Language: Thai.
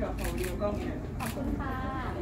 ขอวิดีโอกล้องนี้หน่อยขอบคุณค่ะ